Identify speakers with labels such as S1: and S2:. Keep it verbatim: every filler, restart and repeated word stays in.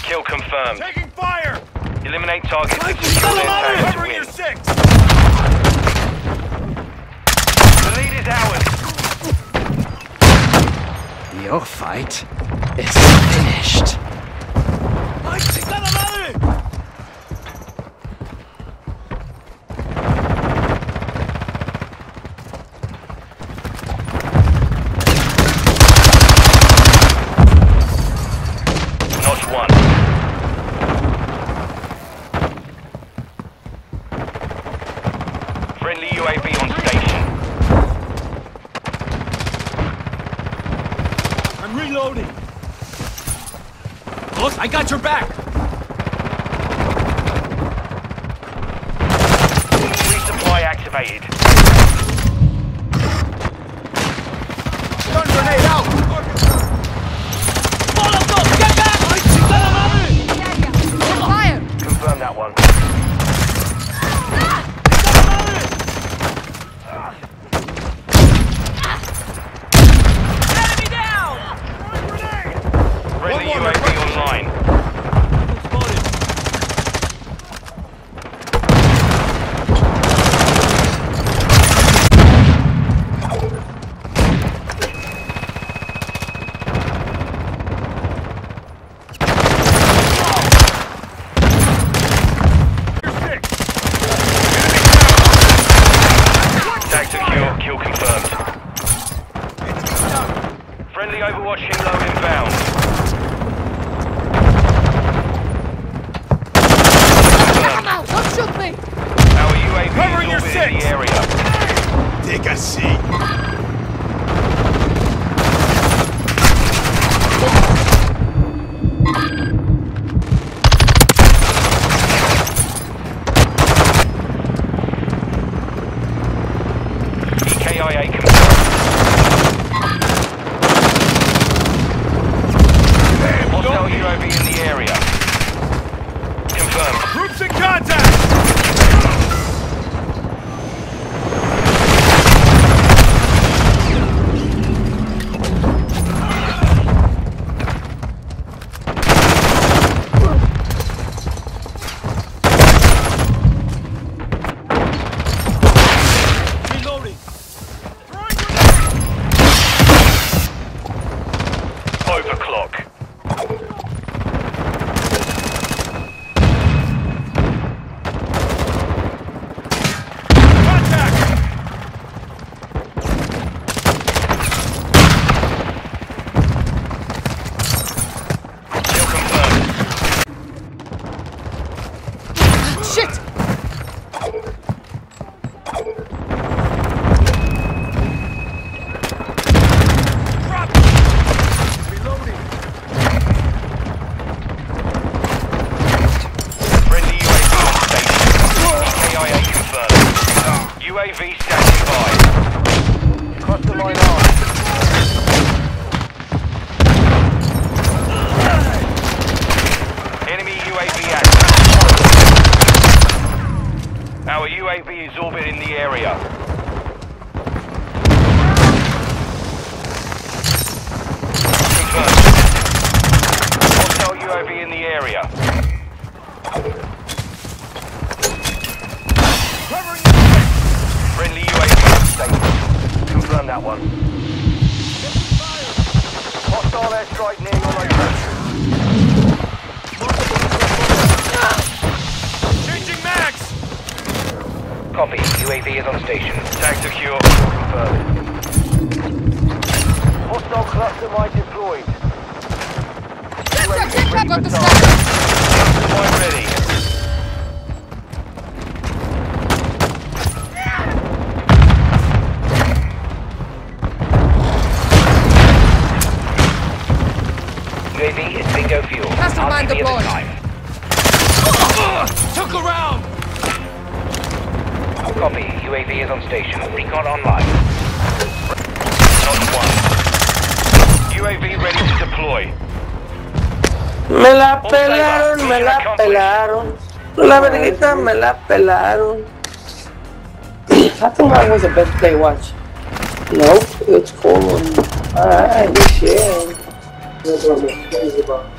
S1: Kill confirmed.
S2: Taking fire!
S1: Eliminate targets and secure their tanks to
S2: Cover
S1: win.
S2: your six!
S1: The lead is ours.
S3: Your fight is finished.
S2: ¡Ay, chica la madre!
S1: Notch one. Friendly U A V on station.
S2: I'm reloading. Boss, I got your back.
S1: Resupply activated.
S2: Stun grenade out. Molotov, get back! ¡Ay, chica la madre!
S4: Fire!
S1: Confirm that one.
S4: Enemy down!
S1: Friendly U A V online.
S2: Spotted. Your six.
S1: Tag secure. Kill confirmed. Friendly Overwatch Hilo inbound.
S4: Come out! Don't shoot me!
S1: Our U A V
S2: Covering
S1: is
S2: your
S1: orbiting
S2: six.
S1: the area.
S2: Take a seat.
S1: E K I A confirmed. Hostile U A V in the area. Confirmed.
S2: Groups in contact. Reloading.
S1: Overclock.
S2: Contact.
S1: Kill confirmed.
S4: Shit!
S2: Drop. Reloading.
S1: Friendly U A V on station. E K I A confirmed. U A V standing by. Cross the line on. Enemy U A V active. Our U A V is orbiting the area. Confirmed. Hostile U A V in the area.
S2: Covering your six.
S1: Friendly U A V on station. Confirm that one. Hostile airstrike near your location.
S2: Changing mags.
S1: Copy. U A V is on station. Tag secure. Confirmed. Hostile cluster mine deployed.
S4: Get
S1: U A V
S4: get
S1: ready
S4: cover
S1: for
S4: the
S1: target.
S4: sniper!
S1: Mine ready. U A V is bingo fuel.
S4: Mastermind
S1: R T B at the
S4: deployed.
S1: time.
S2: Took around.
S1: Copy. U A V is on station. Recon online. Not one. U A V ready to deploy.
S5: Me la pelaron, me la pelaron. La verguita me la pelaron. I thought mine was the best play watch. Nope, it's cool. Alright, good shit.